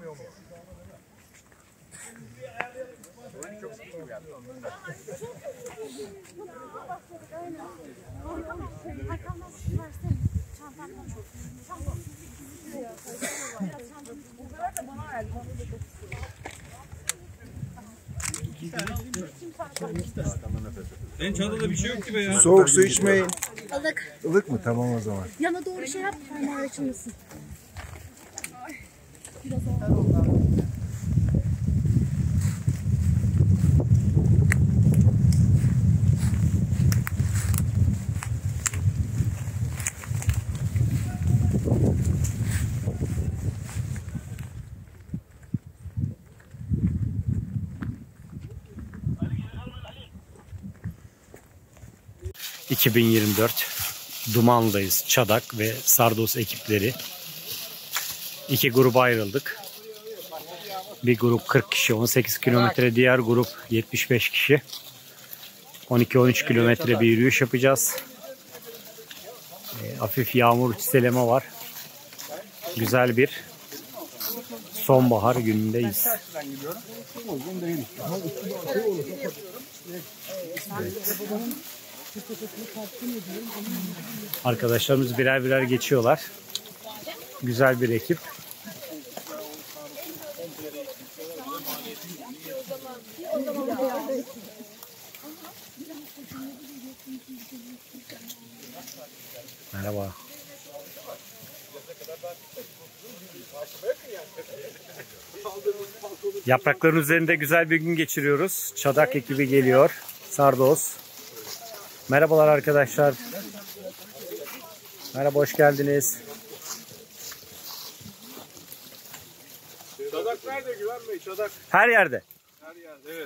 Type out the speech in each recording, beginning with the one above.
En çadırda bir şey yok gibi ya. Soğuk su içmeyin. Ilık. Ilık mı? Tamam o zaman. Yana doğru şey yap, parmağı açılmasın. Biraz 2024 Duman'dayız. Çadak ve Sardos ekipleri. 2 gruba ayrıldık. Bir grup 40 kişi 18 kilometre, diğer grup 75 kişi 12-13 kilometre bir yürüyüş yapacağız. Hafif yağmur çiseleme var. Güzel bir sonbahar günündeyiz. Evet. Arkadaşlarımız birer birer geçiyorlar. Güzel bir ekip. Merhaba. Yaprakların üzerinde güzel bir gün geçiriyoruz. Çadak ekibi geliyor. Sardos. Merhabalar arkadaşlar. Merhaba, hoş geldiniz. Çadak nerede Güven Bey? Çadak. Her yerde. Her yerde, evet.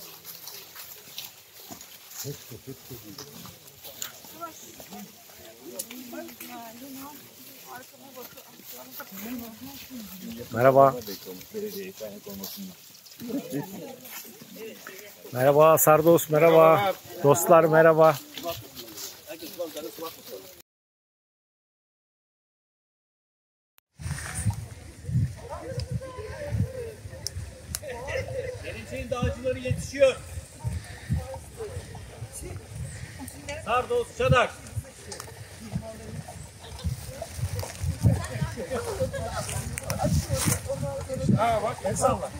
Merhaba. Merhaba Sardos, merhaba. Dostlar merhaba. Geleceğin dağcıları yetişiyor. Sardos, Çadak. Ha bak, el salla.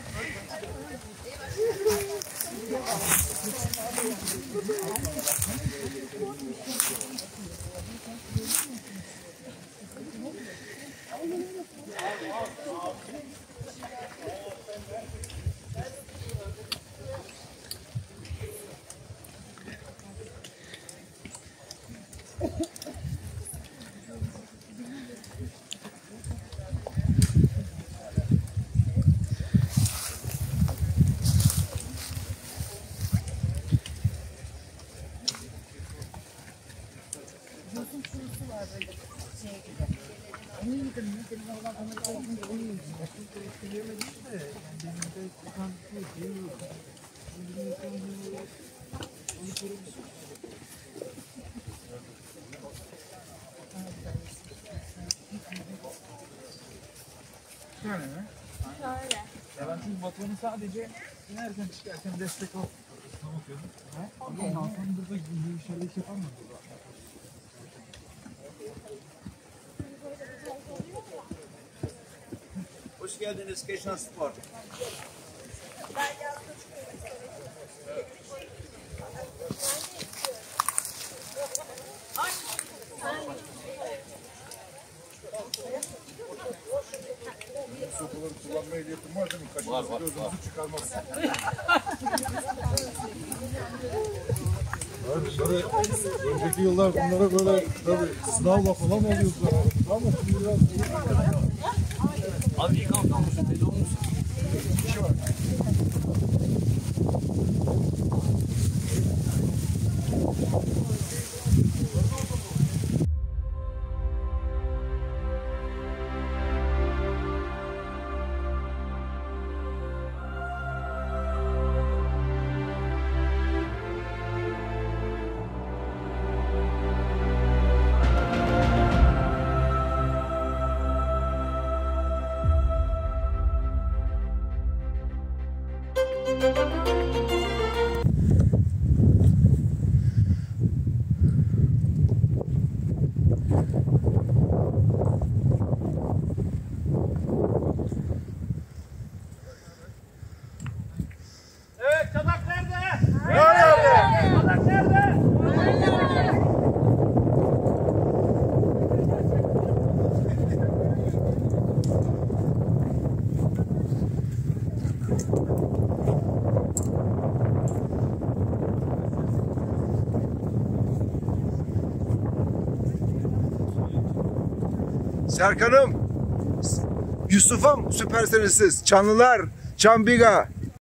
Şöyle mi? Şöyle. Ya ben çünkü Batuhan'ı sadece inerken çıkarken destek al. Tamam bakıyorum. Ama Hakan burada bir şeyler iş yapar mı? Hoş geldiniz Keşan Spor. Sokuları kullanma ehliyetim var değil mi? Kaçınızı gözünüzü çıkarmazsın. Böyle önceki yıllar bunlara böyle tabii sınavla falan alıyoruz. Ama şimdi biraz Abi iyi kalkamışsın. Deli olmuşsun. bir şey var. Serkan'ım, Yusuf'um, süpersiniz siz. Çanlılar, Çambiga.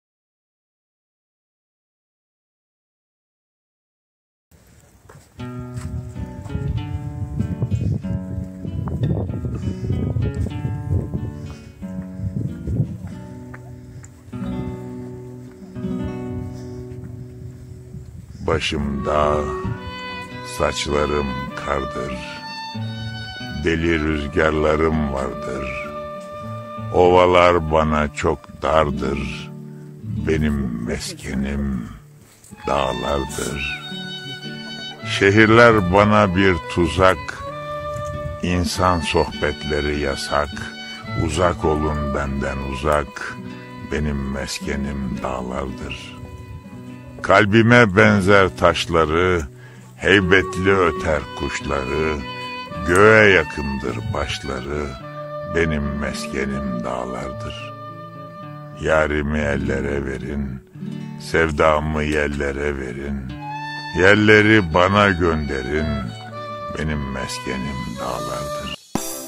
Başımda saçlarım kardır, deli rüzgarlarım vardır. Ovalar bana çok dardır, benim meskenim dağlardır. Şehirler bana bir tuzak, insan sohbetleri yasak. Uzak olun benden uzak, benim meskenim dağlardır. Kalbime benzer taşları, heybetli öter kuşları, göğe yakındır başları, benim meskenim dağlardır. Yarimi ellere verin, sevdamı yerlere verin, yerleri bana gönderin, benim meskenim dağlardır.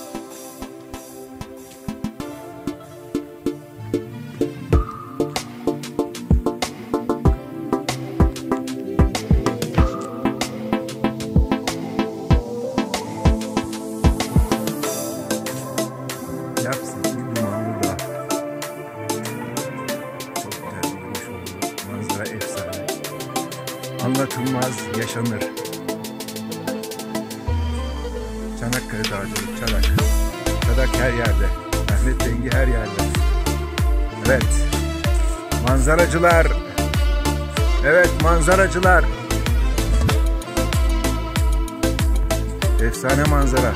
Yapsın bir dumanlı da. Çok güzel bir yürüyüş oldu. Manzara efsane. Anlatılmaz yaşanır. Çanakkale Dağcılık, Çadak. Çadak her yerde. Mehmet Dengi her yerde. Evet. Manzaracılar. Evet manzaracılar. Efsane manzara.